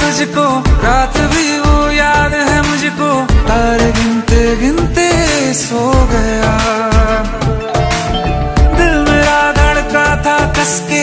तुझको, रात भी वो याद है मुझको, तारे गिनते गिनते सो गया। दिल मेरा धड़का था कस के,